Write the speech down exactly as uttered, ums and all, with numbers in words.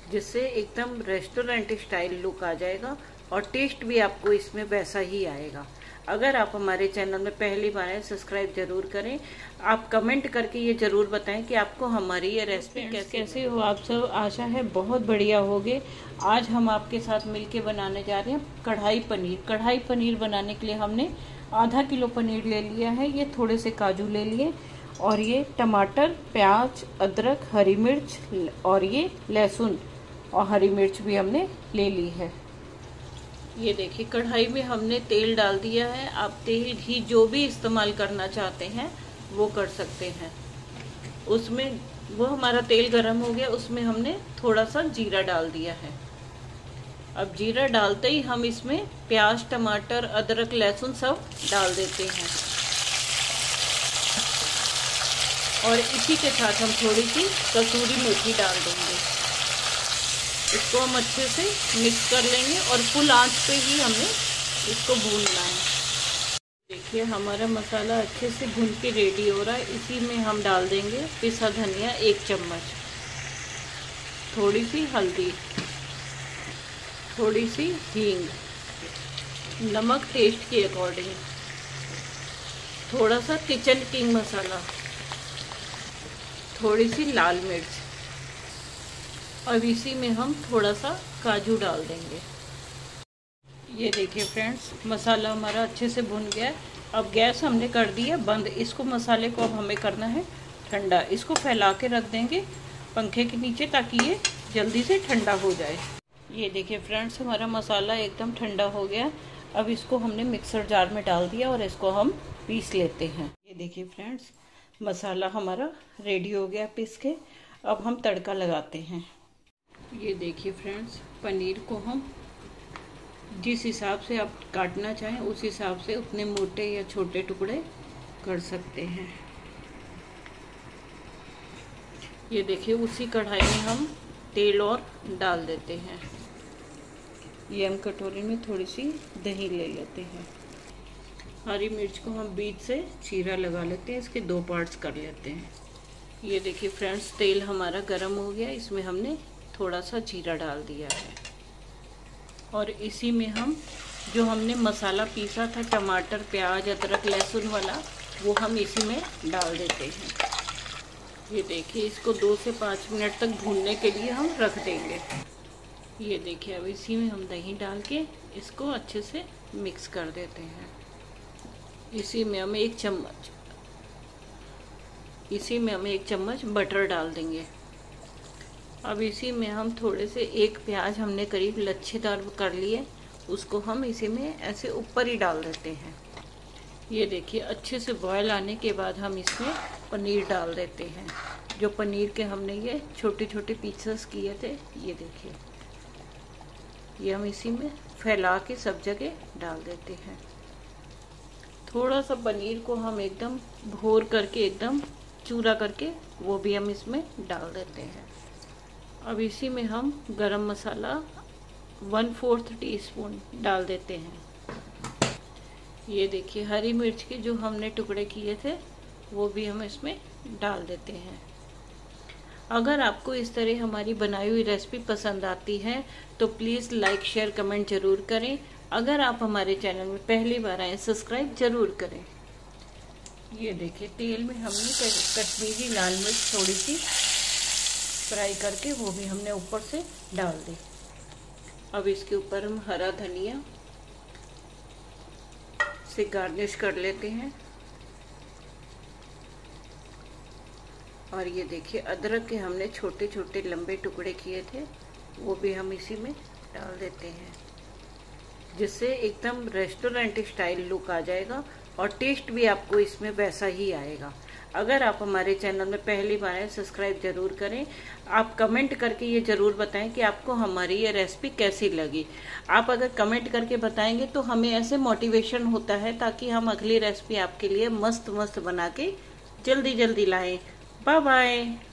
जिससे एकदम restaurant style look आ जाएगा और टेस्ट भी आपको इसमें वैसा ही आएगा। अगर आप हमारे चैनल में पहली बार हैं, सब्सक्राइब जरूर करें। आप कमेंट करके ये जरूर बताएं कि आपको हमारी ये रेसिपी कैसे कैसे हो। आप सब आशा है बहुत बढ़िया होगे। आज हम आपके साथ मिलके बनाने जा रहे हैं कढ़ाई पनीर। कढ़ाई पनीर बनाने के लिए हमने आधा किलो पनीर ले लिया है, ये थोड़े से काजू ले लिए और ये टमाटर, प्याज, अदरक, हरी मिर्च और ये लहसुन और हरी मिर्च भी हमने ले ली है। ये देखिए कढ़ाई में हमने तेल डाल दिया है। आप तेल घी जो भी इस्तेमाल करना चाहते हैं वो कर सकते हैं। उसमें वो हमारा तेल गरम हो गया, उसमें हमने थोड़ा सा जीरा डाल दिया है। अब जीरा डालते ही हम इसमें प्याज, टमाटर, अदरक, लहसुन सब डाल देते हैं और इसी के साथ हम थोड़ी सी कसूरी मेथी डाल देंगे। इसको हम अच्छे से मिक्स कर लेंगे और फुल आंच पे ही हमें इसको भूनना है। देखिए हमारा मसाला अच्छे से भून के रेडी हो रहा है। इसी में हम डाल देंगे पिसा धनिया एक चम्मच, थोड़ी सी हल्दी, थोड़ी सी हींग, नमक टेस्ट के अकॉर्डिंग, थोड़ा सा किचन किंग मसाला, थोड़ी सी लाल मिर्च। अब इसी में हम थोड़ा सा काजू डाल देंगे। ये देखिए फ्रेंड्स मसाला हमारा अच्छे से भुन गया है। अब गैस हमने कर दी है बंद। इसको मसाले को अब हमें करना है ठंडा। इसको फैला के रख देंगे पंखे के नीचे ताकि ये जल्दी से ठंडा हो जाए। ये देखिए फ्रेंड्स हमारा मसाला एकदम ठंडा हो गया। अब इसको हमने मिक्सर जार में डाल दिया और इसको हम पीस लेते हैं। ये देखिए फ्रेंड्स मसाला हमारा रेडी हो गया पीस के। अब हम तड़का लगाते हैं। ये देखिए फ्रेंड्स पनीर को हम जिस हिसाब से आप काटना चाहें उस हिसाब से उतने मोटे या छोटे टुकड़े कर सकते हैं। ये देखिए उसी कढ़ाई में हम तेल और डाल देते हैं। ये हम कटोरी में थोड़ी सी दही ले लेते हैं। हरी मिर्च को हम बीच से चीरा लगा लेते हैं, इसके दो पार्ट्स कर लेते हैं। ये देखिए फ्रेंड्स तेल हमारा गर्म हो गया, इसमें हमने थोड़ा सा जीरा डाल दिया है और इसी में हम जो हमने मसाला पीसा था टमाटर, प्याज, अदरक, लहसुन वाला वो हम इसी में डाल देते हैं। ये देखिए इसको दो से पाँच मिनट तक भूनने के लिए हम रख देंगे। ये देखिए अब इसी में हम दही डाल के इसको अच्छे से मिक्स कर देते हैं। इसी में हम एक चम्मच इसी में हम एक चम्मच बटर डाल देंगे। अब इसी में हम थोड़े से एक प्याज हमने करीब लच्छेदार कर लिए, उसको हम इसी में ऐसे ऊपर ही डाल देते हैं। ये देखिए अच्छे से बॉयल आने के बाद हम इसमें पनीर डाल देते हैं। जो पनीर के हमने ये छोटे छोटे पीसेस किए थे, ये देखिए ये हम इसी में फैला के सब जगह डाल देते हैं। थोड़ा सा पनीर को हम एकदम भोर करके एकदम चूरा करके वो भी हम इसमें डाल देते हैं। अब इसी में हम garam masala one fourth teaspoon डाल देते हैं। ये देखिए हरी मिर्च के जो हमने टुकड़े किए थे वो भी हम इसमें डाल देते हैं। अगर आपको इस तरह हमारी बनाई हुई रेसिपी पसंद आती है तो प्लीज़ लाइक शेयर कमेंट ज़रूर करें। अगर आप हमारे चैनल में पहली बार आए सब्सक्राइब ज़रूर करें। ये देखिए तेल में हमने कश्मीरी लाल मिर्च थोड़ी सी फ्राई करके वो भी हमने ऊपर से डाल दी। अब इसके ऊपर हम हरा धनिया से गार्निश कर लेते हैं। और ये देखिए अदरक के हमने छोटे छोटे लंबे टुकड़े किए थे वो भी हम इसी में डाल देते हैं, जिससे एकदम रेस्टोरेंट स्टाइल लुक आ जाएगा और टेस्ट भी आपको इसमें वैसा ही आएगा। अगर आप हमारे चैनल में पहली बार हैं सब्सक्राइब जरूर करें। आप कमेंट करके ये ज़रूर बताएं कि आपको हमारी ये रेसिपी कैसी लगी। आप अगर कमेंट करके बताएंगे तो हमें ऐसे मोटिवेशन होता है ताकि हम अगली रेसिपी आपके लिए मस्त मस्त बना के जल्दी जल्दी लाएं। Bye bye.